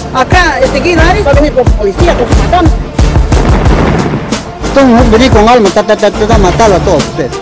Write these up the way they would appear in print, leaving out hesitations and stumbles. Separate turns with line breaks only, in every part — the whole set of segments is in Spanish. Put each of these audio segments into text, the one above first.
Acá, Guilares va a venir con su policía, con su matón.
Entonces, venir con alma, matarlo a todos ustedes.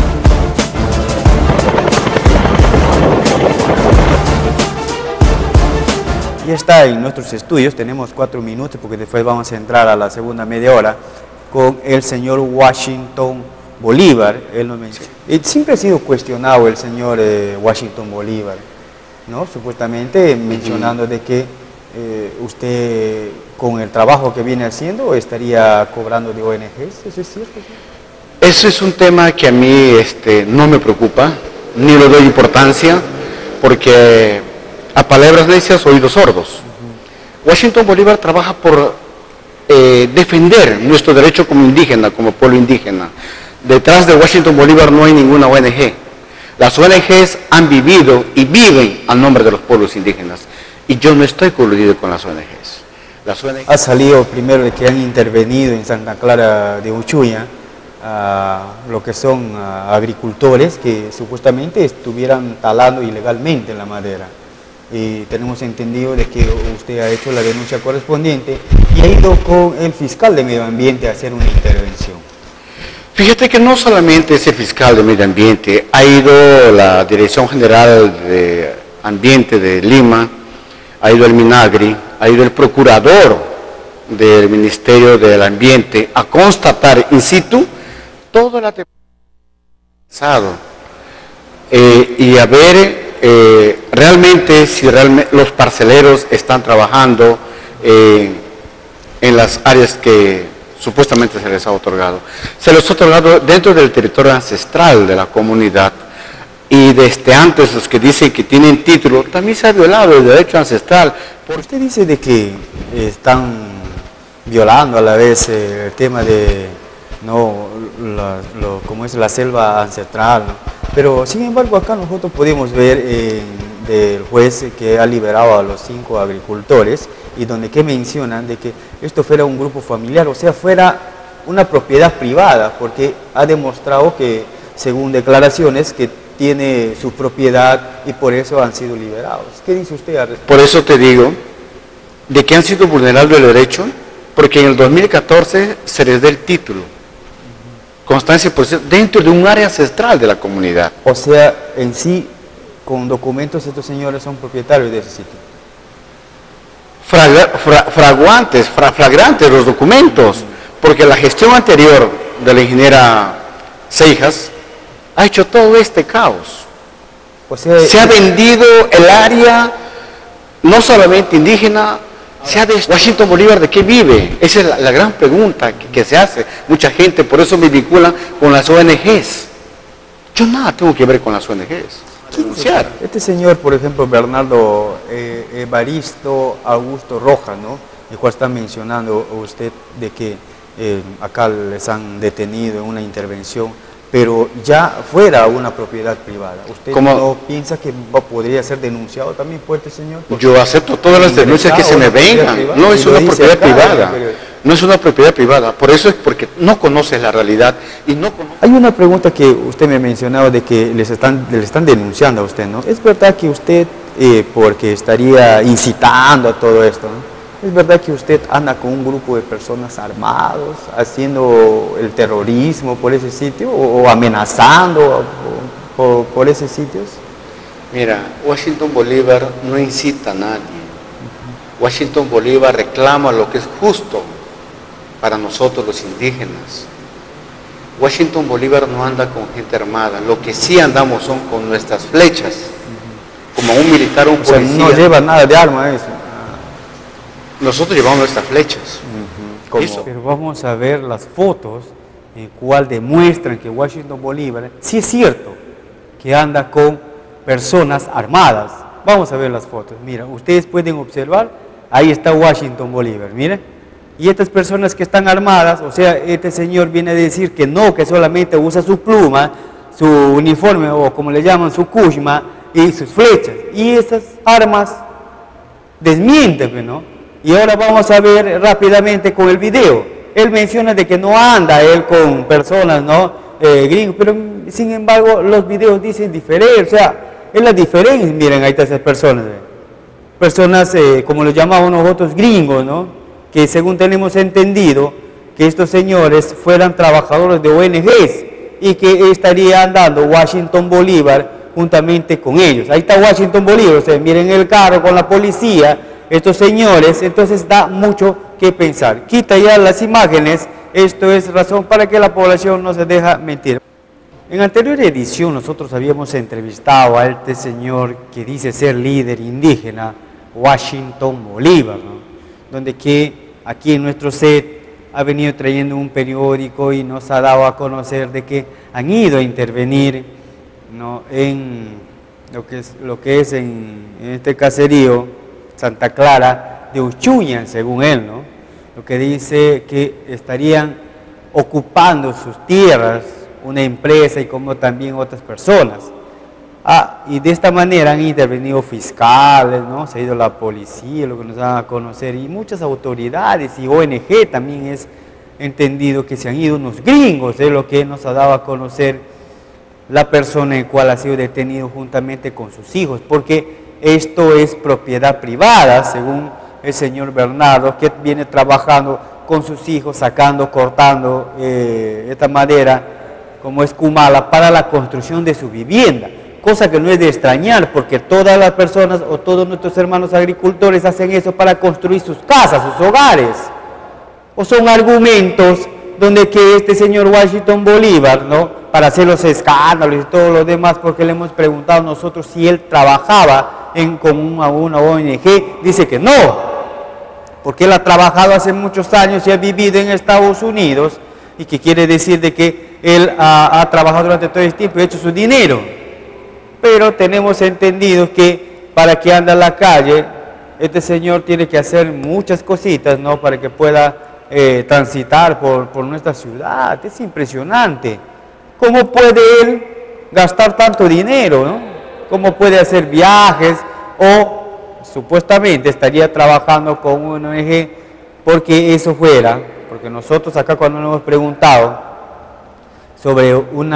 Ya está en nuestros estudios, tenemos 4 minutos porque después vamos a entrar a la segunda media hora con el señor Washington Bolívar. Él nos menciona. Siempre ha sido cuestionado el señor Washington Bolívar, ¿no? Supuestamente mencionando de que usted con el trabajo que viene haciendo estaría cobrando de ONGs. ¿Eso es cierto?
Eso es un tema que a mí no me preocupa, ni le doy importancia, porque a palabras necias, oídos sordos. Washington Bolívar trabaja por defender nuestro derecho como indígena, como pueblo indígena. Detrás de Washington Bolívar no hay ninguna ONG. Las ONGs han vivido y viven al nombre de los pueblos indígenas. Y yo no estoy coludido con las ONGs.
Ha salido primero de que han intervenido en Santa Clara de Uchuya lo que son agricultores que supuestamente estuvieran talando ilegalmente la madera. Y tenemos entendido de que usted ha hecho la denuncia correspondiente y ha ido con el fiscal de medio ambiente a hacer una intervención.
Fíjate que no solamente es el fiscal de medio ambiente, ha ido la Dirección General de Ambiente de Lima, ha ido el Minagri, ha ido el procurador del Ministerio del Ambiente a constatar in situ toda la pasado y a ver realmente si los parceleros están trabajando en las áreas que supuestamente se les ha otorgado. Se les ha otorgado dentro del territorio ancestral de la comunidad y desde antes los que dicen que tienen título, también se ha violado el derecho ancestral.
Usted dice de que están violando a la vez el tema de como es la selva ancestral, ¿no? Pero sin embargo acá nosotros podemos ver del juez que ha liberado a los 5 agricultores y donde que mencionan de que esto fuera un grupo familiar, o sea, fuera una propiedad privada, porque ha demostrado que, según declaraciones, que tiene su propiedad y por eso han sido liberados. ¿Qué dice usted al respecto?
Por eso te digo, de que han sido vulnerados el derecho, porque en el 2014 se les da el título, constancia por dentro de un área ancestral de la comunidad.
O sea, en sí, con documentos estos señores son propietarios de ese sitio.
Flagrantes los documentos, porque la gestión anterior de la ingeniera Seijas ha hecho todo este caos.
O sea,
se ha vendido el área, no solamente indígena, Washington Bolívar, ¿de qué vive? Esa es la gran pregunta que se hace. Mucha gente, por eso me vinculan con las ONGs. Yo nada tengo que ver con las ONGs. Denunciar.
Este señor, por ejemplo, Bernardo Evaristo Augusto Rojas, ¿no? El cual está mencionando usted de que acá les han detenido en una intervención, pero ya fuera una propiedad privada. ¿Usted no piensa que podría ser denunciado también por este señor?
Yo acepto todas las denuncias que se me vengan. No es una propiedad privada. No es una propiedad privada. Por eso es porque no conoces la realidad y no conoces.
Hay una pregunta que usted me ha mencionado de que le están denunciando a usted, ¿no? ¿Es verdad que usted, porque estaría incitando a todo esto, ¿no? ¿Es verdad que usted anda con un grupo de personas armados haciendo el terrorismo por ese sitio o amenazando por esos sitios?
Mira, Washington Bolívar no incita a nadie. Washington Bolívar reclama lo que es justo para nosotros los indígenas. Washington Bolívar no anda con gente armada. Lo que sí andamos son con nuestras flechas, como un militar o un policía.
O sea, no lleva nada de arma eso.
Nosotros llevamos nuestras flechas.
Pero vamos a ver las fotos en cual demuestran que Washington Bolívar, sí es cierto, que anda con personas armadas. Vamos a ver las fotos. Mira, ustedes pueden observar, ahí está Washington Bolívar, miren. Y estas personas que están armadas, o sea, este señor viene a decir que no, que solamente usa su pluma, su uniforme, o como le llaman, su kushma, y sus flechas. Y esas armas desmienten, ¿no? Y ahora vamos a ver rápidamente con el video. Él menciona de que no anda él con personas, ¿no? Gringos, pero sin embargo los videos dicen diferente. O sea, es la diferencia. Miren, ahí están esas personas. personas, como los llamamos nosotros, gringos, ¿no? Que según tenemos entendido, que estos señores fueran trabajadores de ONGs y que estarían dando Washington Bolívar juntamente con ellos. Ahí está Washington Bolívar, ustedes miren el carro con la policía, estos señores, entonces da mucho que pensar. Quita ya las imágenes, esto es razón para que la población no se deja mentir. En anterior edición nosotros habíamos entrevistado a este señor que dice ser líder indígena, Washington Bolívar, ¿no? Donde que aquí en nuestro set ha venido trayendo un periódico y nos ha dado a conocer de que han ido a intervenir, ¿no?, en lo que es en este caserío Santa Clara de Uchuña, según él, ¿no? Lo que dice que estarían ocupando sus tierras una empresa y como también otras personas. Y de esta manera han intervenido fiscales, ¿no? Se ha ido la policía, lo que nos dan a conocer, y muchas autoridades y ONG también es entendido que se han ido unos gringos, es lo que nos ha dado a conocer la persona el cual ha sido detenido juntamente con sus hijos, porque esto es propiedad privada, según el señor Bernardo, que viene trabajando con sus hijos, sacando, cortando esta madera como escumala para la construcción de su vivienda, cosa que no es de extrañar, porque todas las personas o todos nuestros hermanos agricultores hacen eso para construir sus casas, sus hogares. O son argumentos donde que este señor Washington Bolívar, ¿no?, para hacer los escándalos y todo lo demás, porque le hemos preguntado nosotros si él trabajaba con una ONG, dice que no, porque él ha trabajado hace muchos años y ha vivido en Estados Unidos, y que quiere decir de que él ha trabajado durante todo este tiempo y ha hecho su dinero. Pero tenemos entendido que para que ande a la calle, este señor tiene que hacer muchas cositas, ¿no?, para que pueda transitar por nuestra ciudad. Es impresionante. ¿Cómo puede él gastar tanto dinero, ¿no? ¿Cómo puede hacer viajes? O supuestamente estaría trabajando con una ONG porque eso fuera, porque nosotros acá cuando nos hemos preguntado sobre un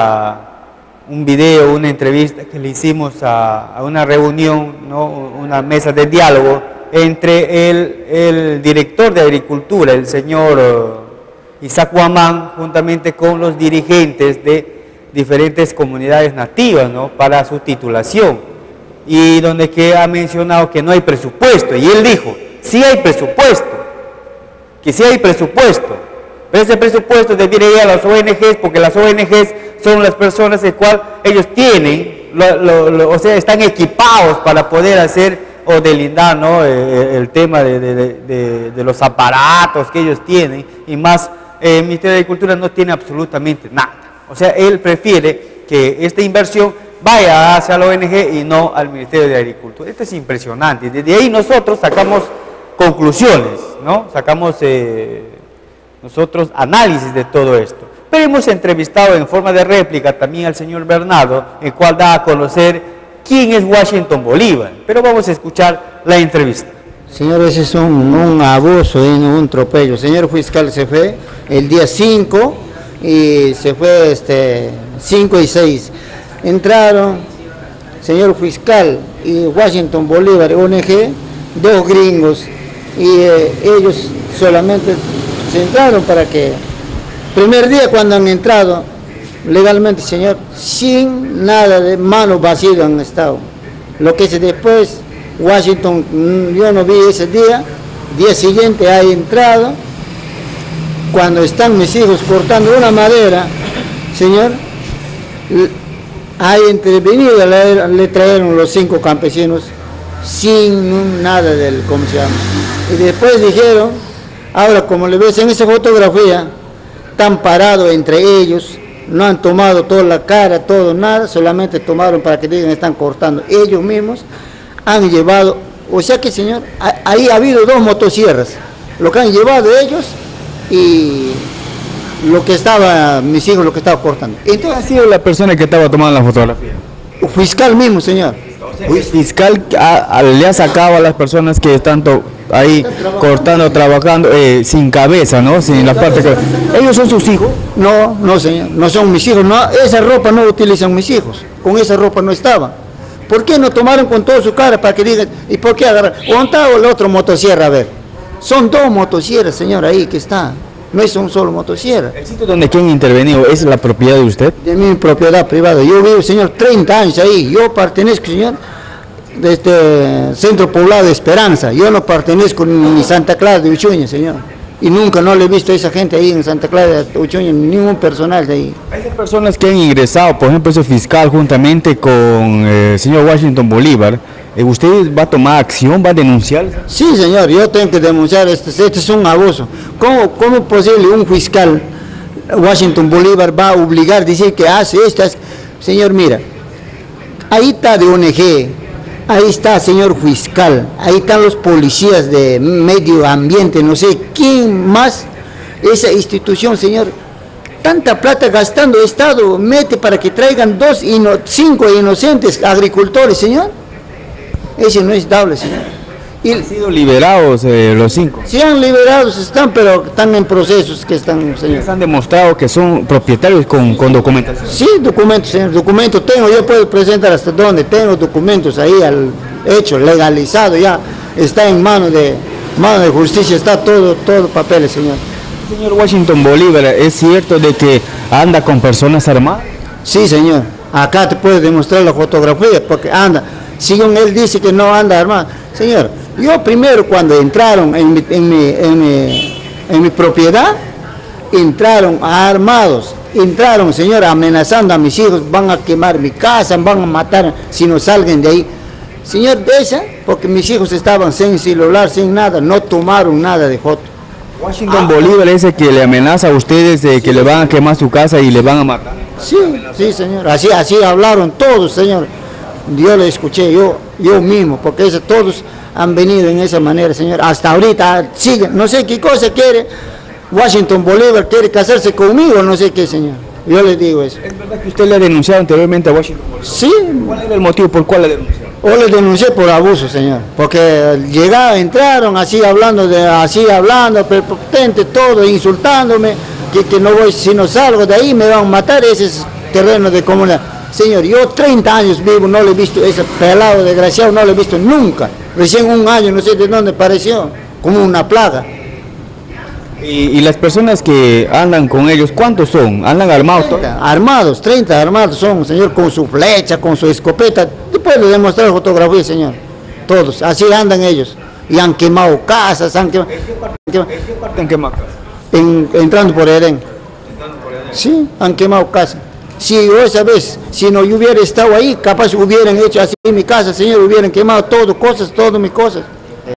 video, una entrevista que le hicimos a una reunión, ¿no?, una mesa de diálogo entre el director de Agricultura, el señor Isaac Huamán, juntamente con los dirigentes de diferentes comunidades nativas, ¿no?, para su titulación, y donde que ha mencionado que no hay presupuesto, y él dijo, sí hay presupuesto, que sí hay presupuesto, pero ese presupuesto debería ir a las ONGs, porque las ONGs son las personas el cual ellos tienen, o sea, están equipados para poder hacer o delindar, ¿no?, el tema de los aparatos que ellos tienen, y más el Ministerio de Agricultura no tiene absolutamente nada. O sea, él prefiere que esta inversión vaya hacia la ONG y no al Ministerio de Agricultura. Esto es impresionante. Desde ahí nosotros sacamos conclusiones, ¿no? Sacamos nosotros análisis de todo esto. Pero hemos entrevistado en forma de réplica también al señor Bernardo, el cual da a conocer quién es Washington Bolívar. Pero vamos a escuchar la entrevista.
Señor, ese es un abuso y un atropello. El señor fiscal se fue el día 5 y se fue 5 y 6. Entraron señor fiscal y Washington Bolívar, ONG, dos gringos, y ellos solamente se entraron para que, primer día cuando han entrado, legalmente, señor, sin nada de manos vacías han estado. Lo que es después, Washington, yo no vi ese día siguiente ha entrado, cuando están mis hijos cortando una madera, señor, ha intervenido, le trajeron los 5 campesinos sin nada del, ¿cómo se llama? Y después dijeron, ahora como le ves en esa fotografía, están parados entre ellos, no han tomado toda la cara, todo, nada, solamente tomaron para que digan están cortando. Ellos mismos han llevado, o sea que señor, ahí ha habido 2 motosierras, lo que han llevado ellos y lo que estaba, mis hijos, lo que estaba cortando.
Entonces, ¿ha sido la persona que estaba tomando la fotografía?
Fiscal mismo, señor.
El fiscal le ha sacado a las personas que están ahí cortando, trabajando sin cabeza, ¿no? Sin la parte que... ¿Ellos son sus hijos?
No, no señor, no son mis hijos, no, esa ropa no utilizan mis hijos, con esa ropa no estaban. ¿Por qué no tomaron con toda su cara para que digan, ¿y por qué agarrar? ¿O está o el otro motosierra? A ver, son dos motosierras, señor, ahí que está. No es un solo motosierra.
¿El sitio donde quien intervenido es la propiedad de usted?
De mi propiedad privada. Yo vivo, señor, 30 años ahí. Yo pertenezco, señor, de este Centro Poblado de Esperanza. Yo no pertenezco ni Santa Clara de Uchuña, señor. Y nunca no le he visto a esa gente ahí en Santa Clara de Uchuña, ningún personal de ahí.
Hay personas que han ingresado, por ejemplo, ese fiscal juntamente con el señor Washington Bolívar. ¿Usted va a tomar acción, va a denunciar?
Sí, señor, yo tengo que denunciar, este es un abuso. ¿Cómo es posible un fiscal, Washington Bolívar, va a obligar a decir que hace esto? Señor, mira, ahí está de ONG, ahí está señor fiscal, ahí están los policías de medio ambiente, no sé quién más, esa institución, señor, tanta plata gastando el Estado, mete para que traigan 5 inocentes agricultores, señor. Ese no es dable, señor. Y
¿Han sido liberados los 5?
sí han liberados, están, pero están en procesos que están, señor.
¿Les han demostrado que son propietarios con documentación?
Sí, documentos, señor, documentos tengo, yo puedo presentar hasta donde tengo documentos ahí, hecho, legalizado, ya está en mano de justicia, está todo papeles, señor.
Señor Washington Bolívar, ¿es cierto de que anda con personas armadas?
Sí, señor, acá te puedo demostrar la fotografía, porque anda, según él dice que no anda armado. Señor, yo primero cuando entraron en mi propiedad, entraron armados, señor, amenazando a mis hijos, van a quemar mi casa, van a matar si no salgan de ahí. Señor, de esa, porque mis hijos estaban sin celular, sin nada, no tomaron nada de foto.
Washington Bolívar es el que le amenaza a ustedes de que le van a quemar su casa y le van a matar.
Sí, señor, así hablaron todos, señor. Yo le escuché, yo mismo, porque todos han venido en esa manera, señor. Hasta ahorita siguen, no sé qué cosa quiere. Washington Bolívar quiere casarse conmigo, no sé qué, señor. Yo le digo eso.
¿Es verdad que usted le ha denunciado anteriormente a Washington Bolívar?
Sí.
¿Cuál era el motivo por cuál le denunció?
O le denuncié por abuso, señor, porque entraron así hablando, prepotente, todo, insultándome, que no voy, si no salgo de ahí me van a matar, ese es terreno de comunidad. Señor, yo 30 años vivo, no le he visto, ese pelado desgraciado no lo he visto nunca, recién un año, no sé de dónde apareció, como una plaga.
¿Y las personas que andan con ellos, cuántos son? ¿Andan armados?
30 armados son, señor, con su flecha, con su escopeta. Te puedo demostrar fotografía, señor. Todos, así andan ellos. Y han quemado casas, han quemado...
¿En qué parte han quemado casas?
Entrando por Edén. Sí, han quemado casas. Si yo esa vez, si no yo hubiera estado ahí, capaz hubieran hecho así mi casa, señor, hubieran quemado todo mis cosas.